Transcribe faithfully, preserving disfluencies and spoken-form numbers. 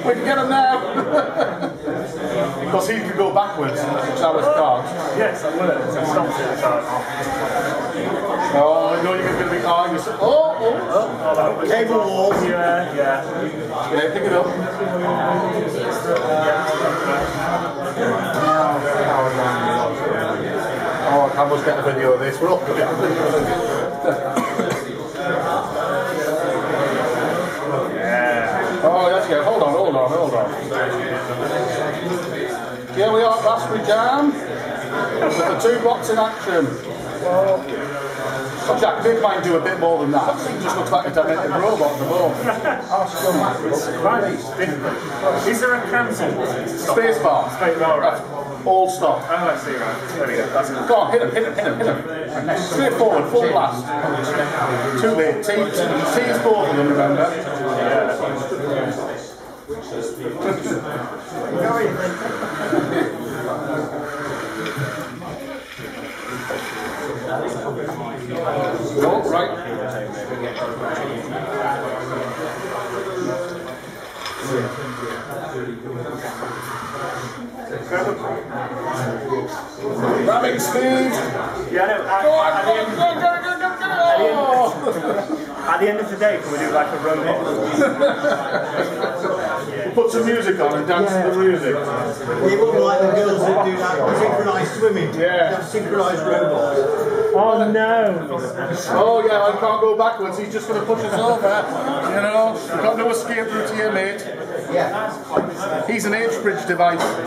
We can get him now. Because he can go backwards, which I was can't. Yes, I will. It's a stop to the card. Oh, I know you're going to be arguing. Oh, oh, Oh, cable walls. Yeah, yeah. Yeah, pick it up. Oh, I must get a video of this. We're all going to get a video of this. Yeah. Oh, yes, yeah. Hold on, hold on, hold on. Here we are at Raspberry Jam with the two blocks in action. Oh, Jack, did mine do a bit more than that? It just looks like a demented robot at the moment. Is there a cancel? Space bar. Space bar, right. All stop. Oh, I see, right. There we go. That's it. Go on, hit him, hit him, hit him, hit him. Straight forward, full blast. Too late. Tease, tease both of them, remember? No, right. Grabbing speed. Yeah, no, at, Go on, at, go the on, end, go on, go on, go on, go on. at the end of the day, can we do like a robot? We'll put some music on and dance to the music. It looked like the girls that do that synchronised swimming. Yeah. That synchronised robots. Oh no! Oh yeah, I can't go backwards, he's just going to push us over. You know, we've got no escape route here, mate. Yeah. He's an H-bridge device.